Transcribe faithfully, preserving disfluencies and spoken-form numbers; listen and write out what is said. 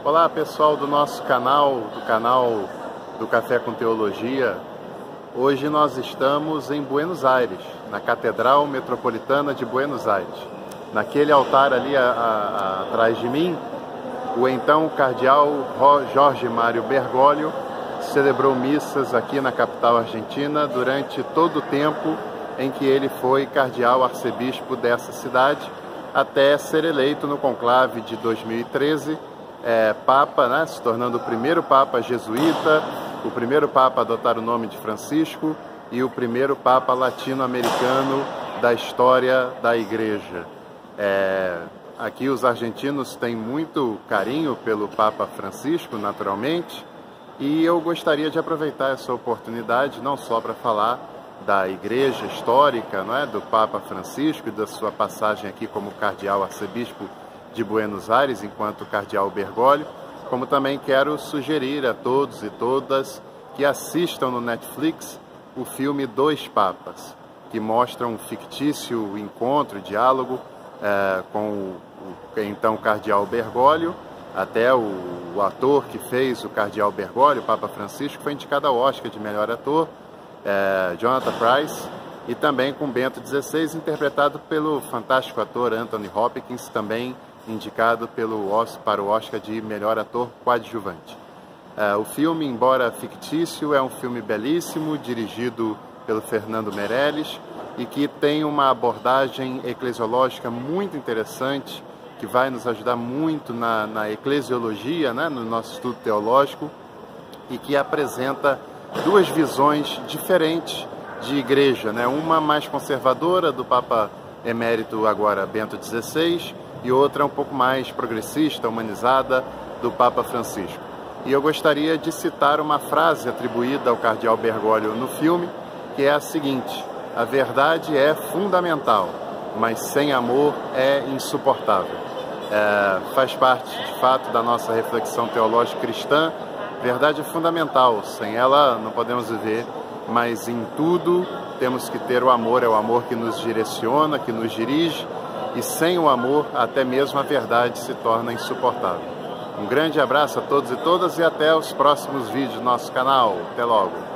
Olá pessoal do nosso canal, do canal do Café com Teologia. Hoje nós estamos em Buenos Aires, na Catedral Metropolitana de Buenos Aires. Naquele altar ali a, a, a, atrás de mim, o então cardeal Jorge Mário Bergoglio celebrou missas aqui na capital argentina durante todo o tempo em que ele foi cardeal arcebispo dessa cidade, até ser eleito no conclave de dois mil e treze, é, Papa, né, se tornando o primeiro Papa jesuíta, o primeiro Papa a adotar o nome de Francisco e o primeiro Papa latino-americano da história da Igreja. É, aqui os argentinos têm muito carinho pelo Papa Francisco, naturalmente, e eu gostaria de aproveitar essa oportunidade não só para falar da Igreja histórica, não é, do Papa Francisco e da sua passagem aqui como cardeal arcebispo de Buenos Aires, enquanto cardeal Bergoglio, como também quero sugerir a todos e todas que assistam no Netflix o filme Dois Papas, que mostra um fictício encontro, diálogo é, com o, o então cardeal Bergoglio. Até o, o ator que fez o cardeal Bergoglio, o Papa Francisco, foi indicado ao Oscar de melhor ator, é, Jonathan Pryce, e também com Bento dezesseis, interpretado pelo fantástico ator Anthony Hopkins, também indicado pelo, para o Oscar de melhor ator coadjuvante. É, o filme, embora fictício, é um filme belíssimo, dirigido pelo Fernando Meirelles, e que tem uma abordagem eclesiológica muito interessante, que vai nos ajudar muito na, na eclesiologia, né, no nosso estudo teológico, e que apresenta duas visões diferentes de igreja, né? Uma mais conservadora, do Papa emérito agora Bento dezesseis, e outra um pouco mais progressista, humanizada, do Papa Francisco. E eu gostaria de citar uma frase atribuída ao cardeal Bergoglio no filme, que é a seguinte: a verdade é fundamental, mas sem amor é insuportável. É, faz parte, de fato, da nossa reflexão teológica cristã. Verdade é fundamental, sem ela não podemos viver, mas em tudo temos que ter o amor, é o amor que nos direciona, que nos dirige, e sem o amor até mesmo a verdade se torna insuportável. Um grande abraço a todos e todas e até os próximos vídeos do nosso canal. Até logo!